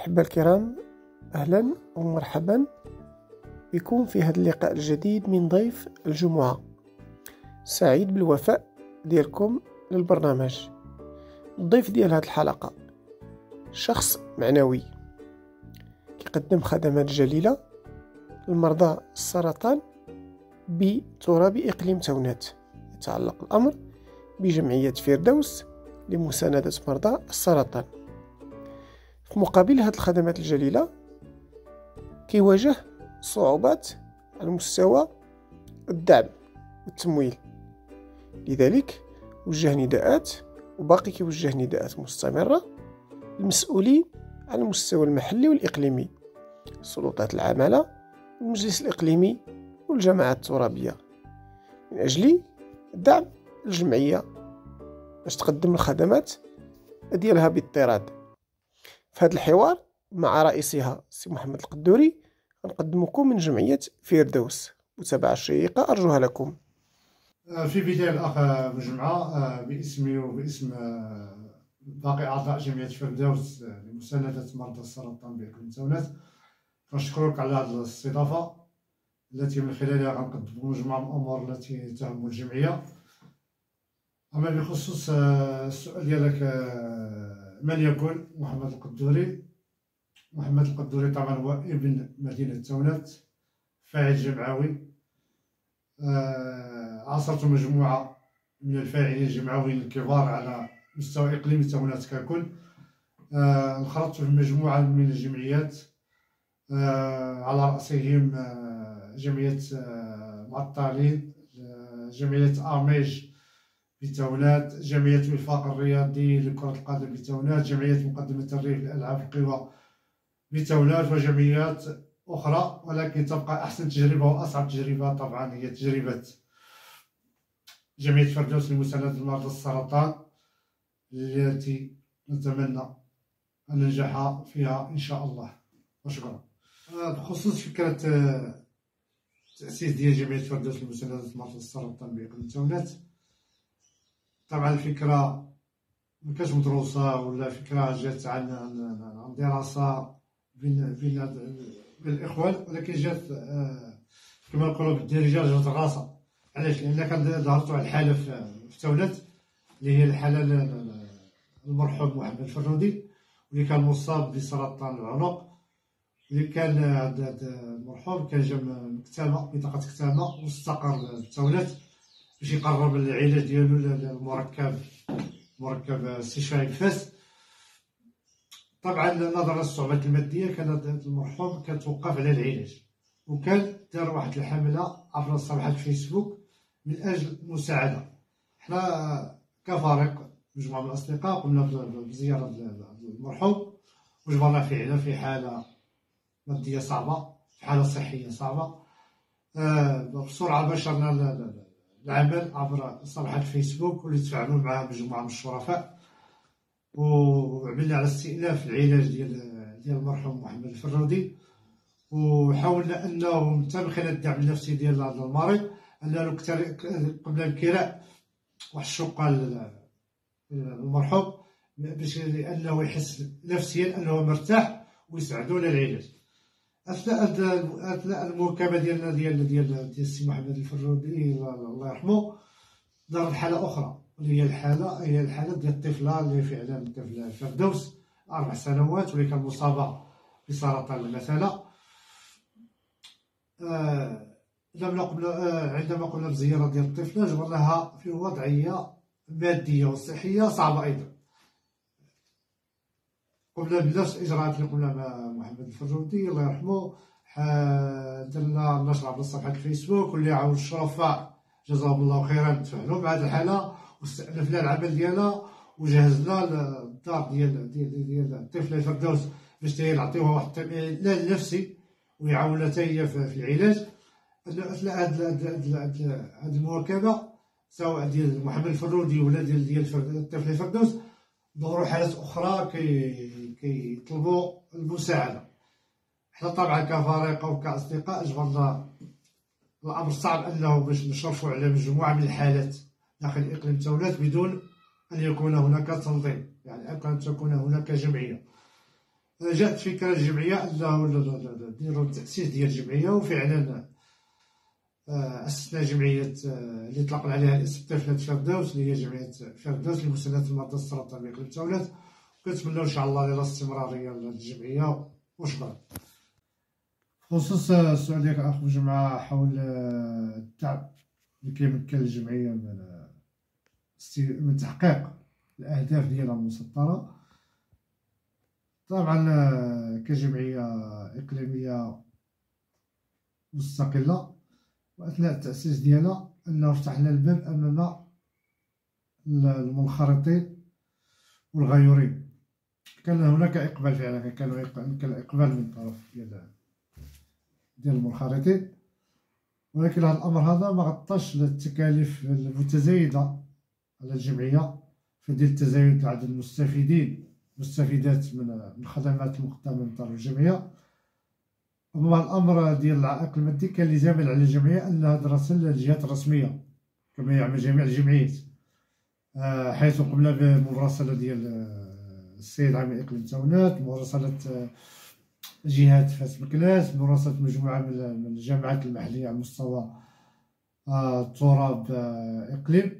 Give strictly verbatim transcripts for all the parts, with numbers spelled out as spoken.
الأحبة الكرام، أهلا ومرحبا بكم في هذا اللقاء الجديد من ضيف الجمعة. سعيد بالوفاء ديالكم للبرنامج. الضيف ديال هذه الحلقة شخص معنوي كيقدم خدمات جليلة لمرضى السرطان بتراب إقليم تونات. يتعلق الأمر بجمعية فردوس لمساندة مرضى السرطان. في مقابل هذه الخدمات الجليلة كيواجه صعوبات على مستوى الدعم والتمويل، لذلك وجه نداءات وباقي كيوجه نداءات مستمرة للمسؤولين على المستوى المحلي والإقليمي، السلطات العاملة والمجلس الإقليمي والجماعات الترابية، من أجل دعم الجمعية باش تقدم الخدمات ديالها باضطراد. في هذا الحوار مع رئيسها سي محمد القدوري غنقدمكم من جمعية فردوس. متابعة شيقة أرجوها لكم. في بداية الأخ مجمعة باسمي وباسم باقي أعضاء جمعية فردوس لمساندة مرضى السرطان بإقليم تونات، كنشكرك على هذه الاستضافة التي من خلالها غنقدموا مجموعة من الأمور التي تهم الجمعية. أما بخصوص السؤال ديالك من يكون محمد القدوري؟ محمد القدوري طبعا هو ابن مدينة تونات، فاعل جمعوي. عاصرت مجموعة من الفاعلين الجمعويين الكبار على مستوى إقليم تونات ككل. انخرطت في مجموعة من الجمعيات، على رأسهم جمعية معطلين، جمعية أميج بتونات، جمعية وفاق الرياضي لكرة القدم بتونات، جمعية مقدمة الريف لألعاب القوى بتونات، وجمعيات أخرى. ولكن تبقى أحسن تجربة وأصعب تجربة طبعا هي تجربة جمعية فردوس لمساندة مرضى السرطان، التي نتمنى أن ننجح فيها إن شاء الله. وشكرا. بخصوص فكرة تأسيس ديال جمعية فردوس لمساندة مرضى السرطان بإقليم تونات، طبعا الفكرة مكانش مدروسة ولا فكرة جات عن عن دراسة بين بين بين الإخوان، ولكن جات كما نقولوا بالدارجة جات راسة. علاش؟ لأن كان ظهرت واحد الحالة في تونات اللي هي الحالة المرحوم محمد الفرودي، واللي كان مصاب بسرطان العنق، اللي كان هذا المرحوم كان جا من كتامة، بطاقة كتامة، واستقر تونات باش يقرب العلاج ديالو للمركب مركب استشفاء الفاس. طبعا نظرا للصعوبات الماديه كان المرحوم كتوقف على العلاج، وكان دار واحد الحمله عبر صفحه الفيسبوك من اجل المساعده. حنا كفريق مجموعه من الاصدقاء قمنا بزياره المرحوم، وجبرنا فعلا في حاله ماديه صعبه، في حاله صحيه صعبه. بسرعه باشرنا العمل عبر صفحة الفيسبوك، واللي تفاعلوا معها مجموعة من الشرفاء، وعملنا على استئناف العلاج ديال ديال المرحوم محمد الفرودي، وحاولنا انه حتى من خلال الدعم النفسي ديال هذا المريض انه قبل الكراء واحد الشقه للمرحوم باش انه يحس نفسيا انه مرتاح ويساعدونا العلاج. اثناء اثناء المواكبه ديالنا ديال ديال ديال السي محمد الفرودي الله يرحمه، ظهرت حاله اخرى، اللي هي الحاله هي الحاله ديال الطفله اللي فعلا الطفله فردوس اربع سنوات، واللي كان مصابه بسرطان المثانه. آه لما قمنا آه عندما قمنا بزياره ديال الطفله جبرناها في وضعيه ماديه وصحيه صعبه ايضا. قمنا بنفس الاجراءات اللي قمنا مع محمد الفرودي الله يرحمه. درنا نشر عبر صفحه الفيسبوك، واللي عاون الشرفاء جزاهم الله خيرا تفاعلوا مع هذه الحاله، واستأنفنا العمل ديالها، وجهزنا الدار ديال ديال ديال الطفله فردوس باش نعطيوها واحد الطمئنان نفسي ويعاوننا حتى هي في العلاج. اثناء هذه المواكبه سواء ديال محمد الفرودي ولا ديال ديال الطفله فردوس، ظهروا حالات اخرى كي كيطلبوا المساعده. حنا طبعا كفريق وكاصدقاء جبرنا الامر صعب انه باش نشرفوا على مجموعه من الحالات داخل اقليم تونات بدون ان يكون هناك تنظيم، يعني ان تكون هناك جمعيه. جات فكرة الجمعية أنه نديرو التأسيس ديال الجمعية، وفعلا أسسنا جمعية اللي طلقنا عليها الاسم طفلة فردوس، اللي هي جمعية فردوس لمساندة المرضى السرطان بإقليم تاونات، وكنتمناو إن شاء الله الاستمرارية للجمعية. وشكرا. بخصوص السؤال ديالك أخ جمعة حول الدعم اللي كيمكن الجمعية من من تحقيق الأهداف ديالها المسطرة، طبعا كجمعية إقليمية مستقلة، وأثناء التأسيس ديالها أنه فتحنا الباب أمام المنخرطين والغيورين. كان هناك إقبال فعلا، كان كان إقبال من طرف ديال ديال المنخرطين، ولكن هذا الأمر هذا ما غطاش التكاليف المتزايدة على الجمعية في ديال تزايد عدد المستفيدين مستفيدات من الخدمات المقدمة من طرف الجمعية. أما الأمر ديال العائق المادي كان لزاما على الجمعية أنها تراسل الجهات الرسمية كما يعمل جميع الجمعيات، حيث قمنا بمراسلة ديال السيد عامل إقليم تاونات، مراسلة جهات فاس مكناس، مراسلة مجموعة من الجامعات المحلية على مستوى التراب إقليم.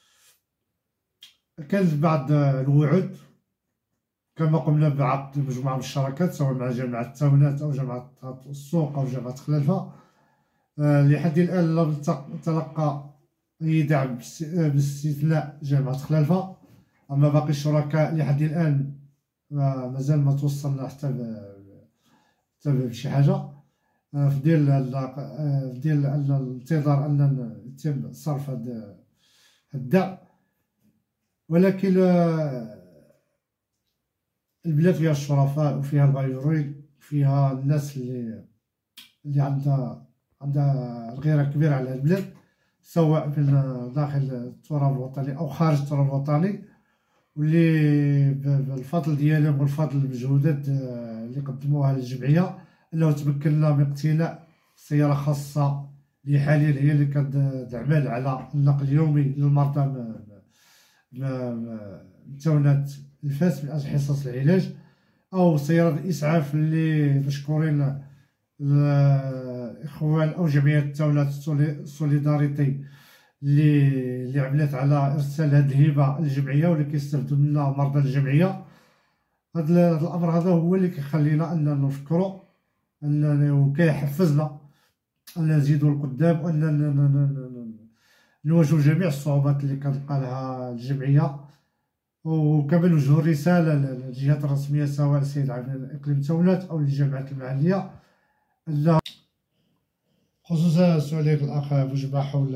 كانت بعض الوعود، كما قمنا بعقد مجموعة من الشراكات سواء مع جامعة تاونات أو جامعة السوق أو جامعة خلالفة. لحد الآن لم نتلقى أي دعم باستثناء جامعة خلالفة، أما باقي الشركاء لحد الآن مازال ما توصلنا حتى بشي حاجة في ديال في ديال الانتظار أن يتم صرف هاد الدعم. ولكن البلاد فيها الشرفاء وفيها الغيورين، فيها الناس اللي اللي عندها عندها الغيرة كبيرة على البلاد، سواء في داخل التراب الوطني أو خارج التراب الوطني، واللي بالفضل ديالهم والفضل المجهودات اللي قدموها للجمعية أنه تمكنا من اقتناء سيارة خاصة اللي حاليا هي اللي كتعمل على النقل اليومي للمرضى من تاونات الفاس من أجل حصص العلاج، أو سيارة الإسعاف اللي مشكورين الإخوان أو جمعية تاونات سوليداريتي اللي اللي عملت على إرسال هذه الهبة للجمعية واللي كيستافدوا منها مرضى الجمعية. هذا الأمر هذا هو اللي كيخلينا أننا نفكروا أننا كيحفزنا أن نزيدوا القدام، وأن نواجهوا جميع الصعوبات اللي كتلقى لها الجمعية. وكما نوجهوا رسالة للجهات الرسمية سواء السيد عامل إقليم تاونات أو الجامعات المحلية. خصوصا سؤال ديال الأخ بوجبة حول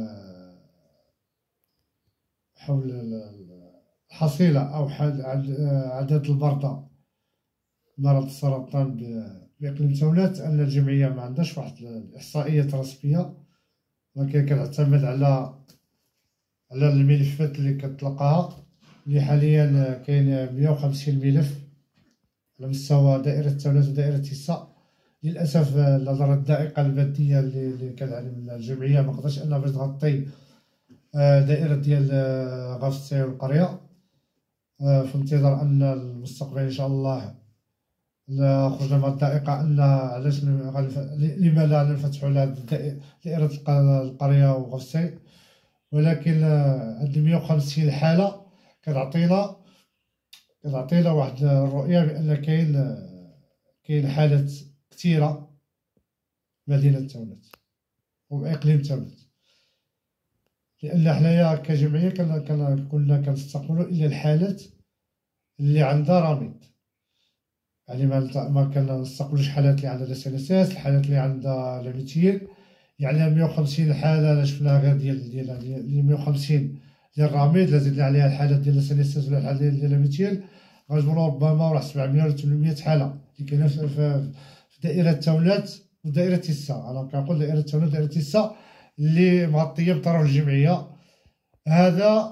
حول الحصيلة أو عدد المرضى مرض السرطان بإقليم تاونات، أن الجمعية ما عندهاش واحد الإحصائيات رسمية، ولكن كنعتمد على على الملفات اللي كتلقاها، اللي حاليا كاين مية وخمسين ملف على مستوى دائرة تاونات ودائرة تيسا. للأسف نظرا الضائقة المادية اللي كنعلم الجمعية ما قدرتش أنها باش تغطي دائرة ديال غفصي والقرية، في انتظار أن المستقبل إن شاء الله خرجنا من الضائقة أن علاش لما لا نفتحوا لها دائرة القرية وغفصي. ولكن هاد مية وخمسين حالة كتعطينا كتعطينا واحد الرؤية بأن كاين كاين حالات كثيرة مدينة تاونات وإقليم تاونات، لأن حنايا كجمعية كنا كنستقبلوا إلا الحالات اللي عندها رميد، يعني ما كنستقبلوش حالات اللي عندها لاسينيساس، الحالات اللي عندها لاميتيل. يعني مية وخمسين حالة اللي شفناها غير ديال ديال ديال مية وخمسين ديال الرميد، لا زدنا عليها الحالات ديال لاسينيساس ولا الحالات ديال لاميتيل، غنجبرو ربما واحد سبعمية ولا ثمنمية حالة اللي كاينة في دائرة تاونات ودائرة تيسا. أنا كنقول دائرة تاونات ودائرة تيسا اللي مغطية بطرف الجمعية. هذا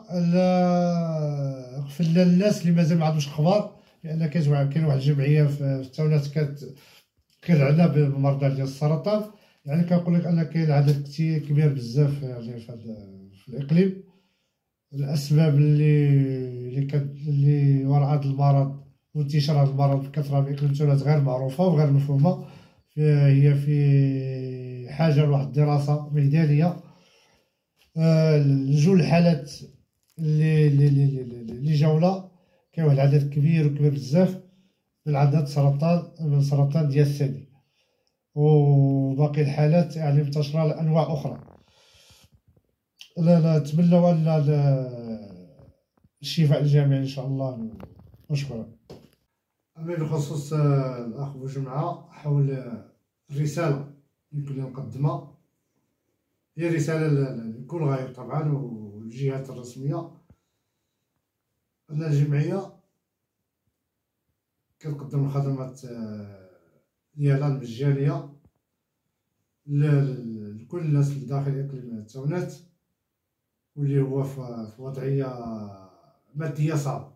غفل للناس اللي مازال ما عندهمش اخبار، لان كاين واحد الجمعيه في التاونات كتعنى بالمرضى ديال السرطان. يعني كنقول لك ان كاين عدد كثير كبير بزاف يعني في الاقليم. الاسباب اللي اللي, اللي وراء هذا المرض وانتشار هذا المرض بكثرة بإقليم تونس غير معروفة وغير مفهومة. هي في حاجة لواحد الدراسة ميدانية. جوج الحالات اللي اللي اللي اللي جاونا كاين واحد العدد كبير وكبير بزاف من عدد سرطان من سرطان ديال الثدي، وباقي الحالات يعني منتشرة لأنواع أخرى. لا لا نتمنوا أن الشفاء الجميع إن شاء الله، وشكرا. أما بخصوص الأخ بوجمعة حول الرسالة يمكن نقدمها، هي رسالة لكل غير طبعا والجهات الرسمية، أن الجمعية كتقدم الخدمات ديالها المجانية لكل الناس اللي داخل إقليم تونات واللي هو في وضعية مادية صعبة.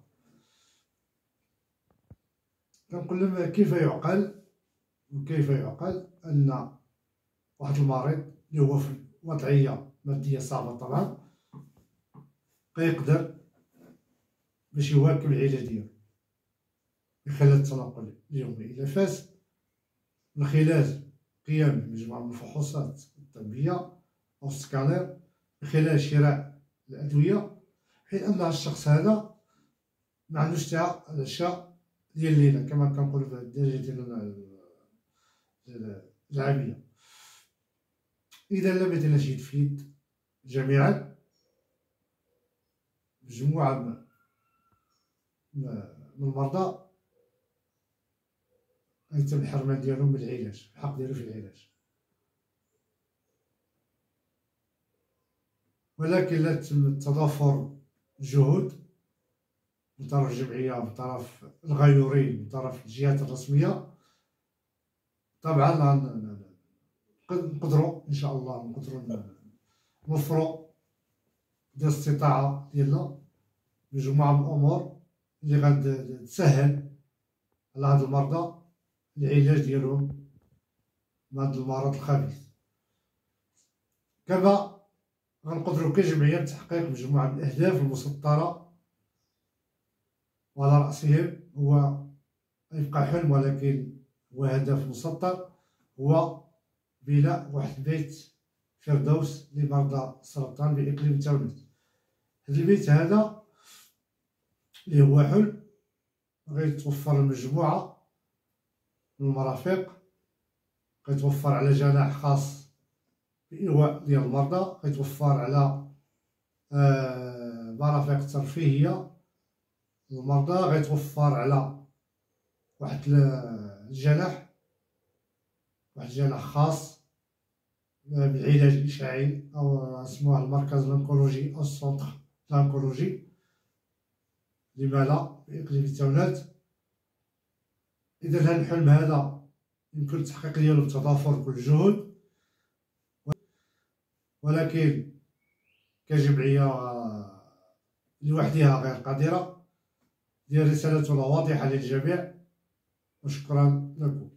كنقول لهم كيف يعقل وكيف يعقل أن واحد المريض اللي هو في وضعية مادية صعبة طبعا كيقدر باش يواكب العلاج ديالو من خلال التنقل اليومي إلى فاس، من خلال قيام مجموعة من الفحوصات الطبية أو السكانير، من خلال شراء الأدوية، حين أن الشخص هذا ما عندوش تاع العشاء ديال الليلة كما كنقولو في الدارجة ديالنا العامية. إذا لم يتم شي تفيد جميعا مجموعة من المرضى يتم الحرمان ديالهم من العلاج، الحق ديالو في العلاج. ولكن لا تم تضافر الجهود من طرف الجمعية، من طرف الغيورين، من طرف الجهات الرسمية، طبعا نقدروا ان شاء الله نقدروا نوفروا ديال الاستطاعة ديالنا مجموعة من الأمور اللي غاد تسهل على هاد المرضى العلاج ديالهم من هاد المرض الخبيث. كما غنقدروا كجمعية بتحقيق مجموعة من الأهداف المسطرة، وعلى رأسهم هو يبقى حلم ولكن هو هدف مسطر، هو بناء واحد البيت فردوس لمرضى السرطان بإقليم تونس. هاد البيت هذا اللي هو حلم غيتوفر مجموعة من المرافق، غيتوفر على جناح خاص بإيواء ديال المرضى، غيتوفر على آه مرافق ترفيهية للمرضى، غيتوفر على واحد الجناح واحد الجناح خاص بالعلاج الإشعاعي أو اسموه المركز الأونكولوجي أو السونتر الأونكولوجي لمالا بإقليم تونات. إذا هاد الحلم هذا يمكن التحقيق ديالو بتضافر كل الجهود، ولكن كجمعية لوحدها غير قادرة. دي رسالتنا واضحة للجميع، وشكرا لكم.